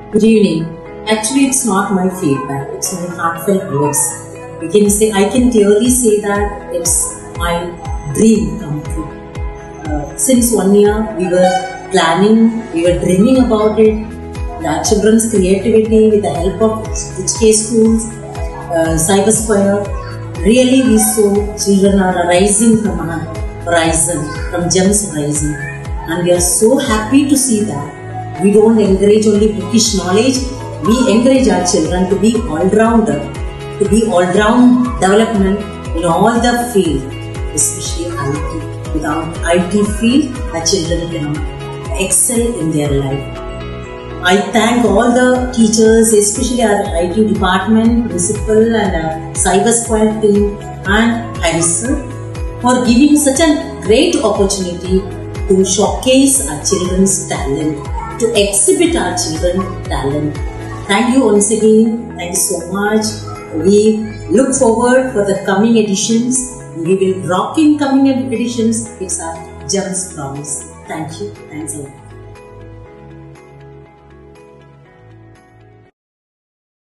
Good evening. Actually, it's not my feedback, it's my heartfelt words. I can clearly say that it's my dream come true. Since 1 year, we were planning, we were dreaming about it. Our children's creativity with the help of HK schools, Cybersquare. Really, we saw children are rising from our horizon, from GEMS horizon. And we are so happy to see that. We don't encourage only bookish knowledge, we encourage our children to be all-rounder, to be all-round development in all the field, especially IT. Without IT field, our children cannot excel in their life. I thank all the teachers, especially our IT department, principal and Cybersquare team and Harris sir for giving such a great opportunity to showcase our children's talent, to exhibit our children's talent. Thank you once again. Thank you so much. We look forward for the coming editions. We will rock in coming editions. It's our GEMS promise. Thank you. Thanks a lot.